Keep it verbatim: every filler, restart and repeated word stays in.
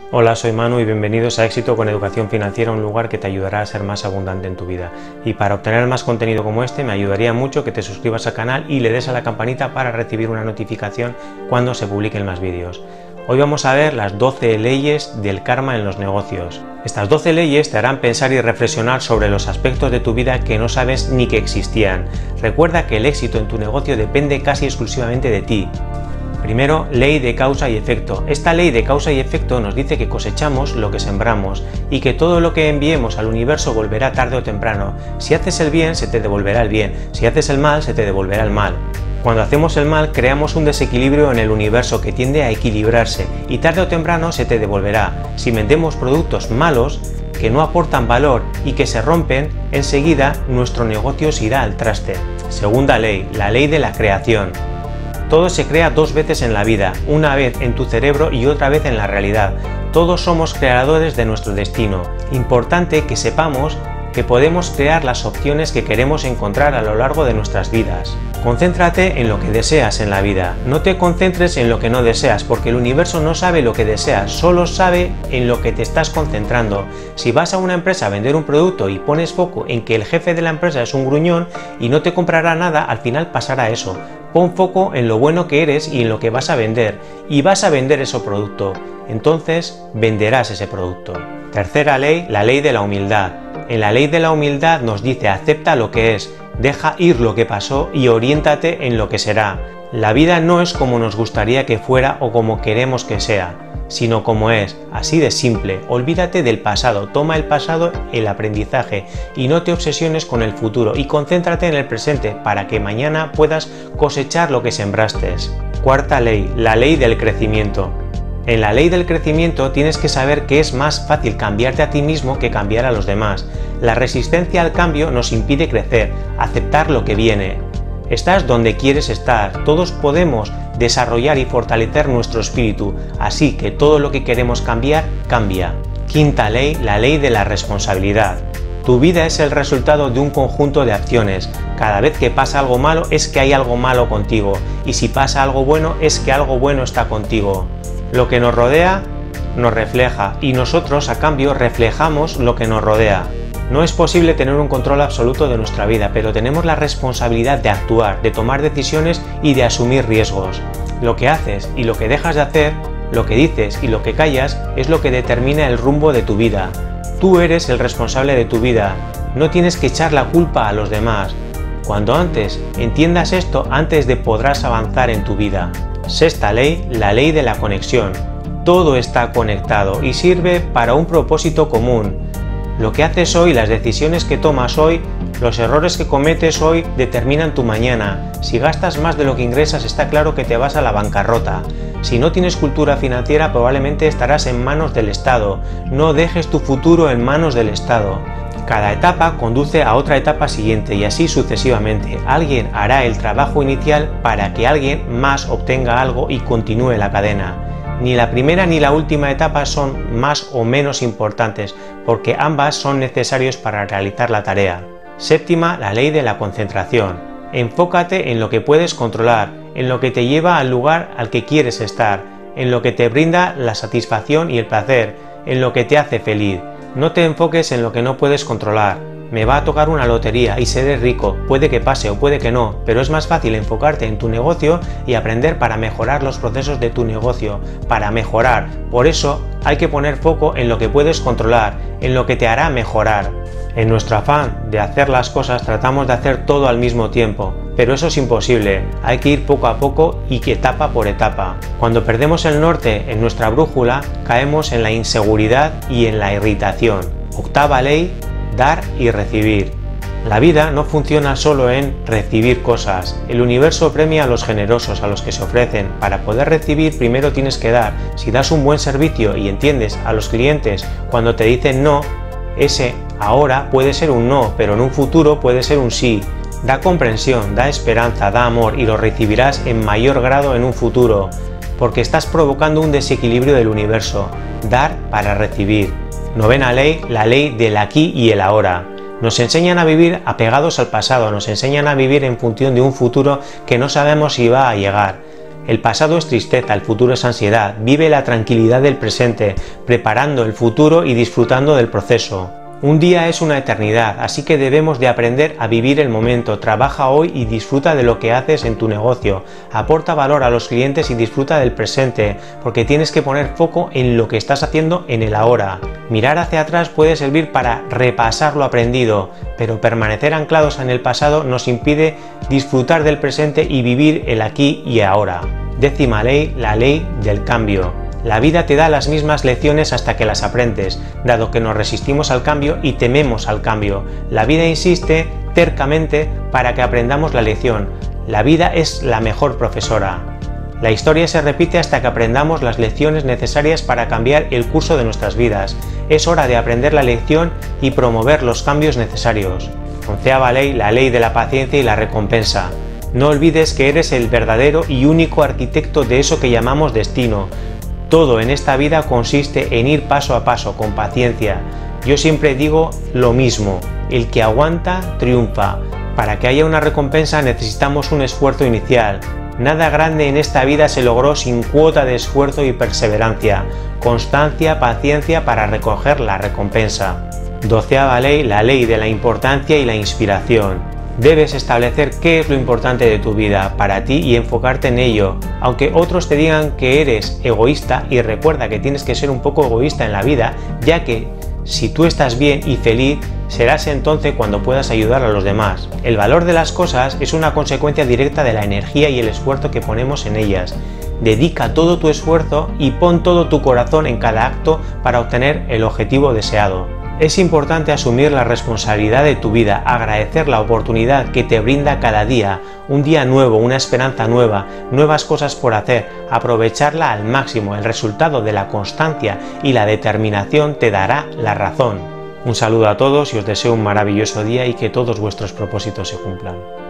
Hola, soy Manu y bienvenidos a Éxito con Educación Financiera, un lugar que te ayudará a ser más abundante en tu vida. Y para obtener más contenido como este, me ayudaría mucho que te suscribas al canal y le des a la campanita para recibir una notificación cuando se publiquen más vídeos. Hoy vamos a ver las doce leyes del karma en los negocios. Estas doce leyes te harán pensar y reflexionar sobre los aspectos de tu vida que no sabes ni que existían. Recuerda que el éxito en tu negocio depende casi exclusivamente de ti. Primero, ley de causa y efecto. Esta ley de causa y efecto nos dice que cosechamos lo que sembramos y que todo lo que enviemos al universo volverá tarde o temprano. Si haces el bien, se te devolverá el bien. Si haces el mal, se te devolverá el mal. Cuando hacemos el mal, creamos un desequilibrio en el universo que tiende a equilibrarse y tarde o temprano se te devolverá. Si vendemos productos malos, que no aportan valor y que se rompen, enseguida nuestro negocio se irá al traste. Segunda ley, la ley de la creación. Todo se crea dos veces en la vida, una vez en tu cerebro y otra vez en la realidad. Todos somos creadores de nuestro destino. Importante que sepamos que podemos crear las opciones que queremos encontrar a lo largo de nuestras vidas. Concéntrate en lo que deseas en la vida. No te concentres en lo que no deseas, porque el universo no sabe lo que deseas, solo sabe en lo que te estás concentrando. Si vas a una empresa a vender un producto y pones foco en que el jefe de la empresa es un gruñón y no te comprará nada, al final pasará eso. Pon foco en lo bueno que eres y en lo que vas a vender, y vas a vender ese producto. Entonces venderás ese producto. Tercera ley, la ley de la humildad. En la ley de la humildad nos dice: acepta lo que es, deja ir lo que pasó y oriéntate en lo que será. La vida no es como nos gustaría que fuera o como queremos que sea, sino como es, así de simple. Olvídate del pasado, toma el pasado el aprendizaje y no te obsesiones con el futuro y concéntrate en el presente para que mañana puedas cosechar lo que sembraste. Cuarta ley, la ley del crecimiento. En la ley del crecimiento tienes que saber que es más fácil cambiarte a ti mismo que cambiar a los demás. La resistencia al cambio nos impide crecer, aceptar lo que viene. Estás donde quieres estar, todos podemos desarrollar y fortalecer nuestro espíritu, así que todo lo que queremos cambiar, cambia. Quinta ley, la ley de la responsabilidad. Tu vida es el resultado de un conjunto de acciones. Cada vez que pasa algo malo es que hay algo malo contigo, y si pasa algo bueno es que algo bueno está contigo. Lo que nos rodea nos refleja y nosotros a cambio reflejamos lo que nos rodea. No es posible tener un control absoluto de nuestra vida, pero tenemos la responsabilidad de actuar, de tomar decisiones y de asumir riesgos. Lo que haces y lo que dejas de hacer, lo que dices y lo que callas es lo que determina el rumbo de tu vida. Tú eres el responsable de tu vida, no tienes que echar la culpa a los demás. Cuando antes entiendas esto, antes de podrás avanzar en tu vida. Sexta ley, la ley de la conexión. Todo está conectado y sirve para un propósito común. Lo que haces hoy, las decisiones que tomas hoy, los errores que cometes hoy determinan tu mañana. Si gastas más de lo que ingresas, está claro que te vas a la bancarrota. Si no tienes cultura financiera, probablemente estarás en manos del Estado. No dejes tu futuro en manos del Estado. Cada etapa conduce a otra etapa siguiente y así sucesivamente. Alguien hará el trabajo inicial para que alguien más obtenga algo y continúe la cadena. Ni la primera ni la última etapa son más o menos importantes, porque ambas son necesarias para realizar la tarea. Séptima, la ley de la concentración. Enfócate en lo que puedes controlar, en lo que te lleva al lugar al que quieres estar, en lo que te brinda la satisfacción y el placer, en lo que te hace feliz. No te enfoques en lo que no puedes controlar. Me va a tocar una lotería y seré rico, puede que pase o puede que no, pero es más fácil enfocarte en tu negocio y aprender para mejorar los procesos de tu negocio, para mejorar. Por eso hay que poner foco en lo que puedes controlar, en lo que te hará mejorar. En nuestro afán de hacer las cosas tratamos de hacer todo al mismo tiempo, pero eso es imposible, hay que ir poco a poco y que etapa por etapa. Cuando perdemos el norte en nuestra brújula, caemos en la inseguridad y en la irritación. Octava ley, dar y recibir. La vida no funciona solo en recibir cosas. El universo premia a los generosos, a los que se ofrecen. Para poder recibir primero tienes que dar. Si das un buen servicio y entiendes a los clientes cuando te dicen no, ese ahora puede ser un no, pero en un futuro puede ser un sí. Da comprensión, da esperanza, da amor y lo recibirás en mayor grado en un futuro, porque estás provocando un desequilibrio del universo. Dar para recibir. Novena ley, la ley del aquí y el ahora. Nos enseñan a vivir apegados al pasado, nos enseñan a vivir en función de un futuro que no sabemos si va a llegar. El pasado es tristeza, el futuro es ansiedad. Vive la tranquilidad del presente, preparando el futuro y disfrutando del proceso. Un día es una eternidad, así que debemos de aprender a vivir el momento. Trabaja hoy y disfruta de lo que haces en tu negocio. Aporta valor a los clientes y disfruta del presente, porque tienes que poner foco en lo que estás haciendo en el ahora. Mirar hacia atrás puede servir para repasar lo aprendido, pero permanecer anclados en el pasado nos impide disfrutar del presente y vivir el aquí y ahora. Décima ley, la ley del cambio. La vida te da las mismas lecciones hasta que las aprendes, dado que nos resistimos al cambio y tememos al cambio. La vida insiste tercamente para que aprendamos la lección. La vida es la mejor profesora. La historia se repite hasta que aprendamos las lecciones necesarias para cambiar el curso de nuestras vidas. Es hora de aprender la lección y promover los cambios necesarios. Onceava ley, la ley de la paciencia y la recompensa. No olvides que eres el verdadero y único arquitecto de eso que llamamos destino. Todo en esta vida consiste en ir paso a paso, con paciencia. Yo siempre digo lo mismo, el que aguanta, triunfa. Para que haya una recompensa necesitamos un esfuerzo inicial. Nada grande en esta vida se logró sin cuota de esfuerzo y perseverancia, constancia, paciencia para recoger la recompensa. Doceava ley, la ley de la importancia y la inspiración. Debes establecer qué es lo importante de tu vida para ti y enfocarte en ello, aunque otros te digan que eres egoísta, y recuerda que tienes que ser un poco egoísta en la vida, ya que si tú estás bien y feliz, serás entonces cuando puedas ayudar a los demás. El valor de las cosas es una consecuencia directa de la energía y el esfuerzo que ponemos en ellas. Dedica todo tu esfuerzo y pon todo tu corazón en cada acto para obtener el objetivo deseado. Es importante asumir la responsabilidad de tu vida, agradecer la oportunidad que te brinda cada día, un día nuevo, una esperanza nueva, nuevas cosas por hacer, aprovecharla al máximo. El resultado de la constancia y la determinación te dará la razón. Un saludo a todos y os deseo un maravilloso día y que todos vuestros propósitos se cumplan.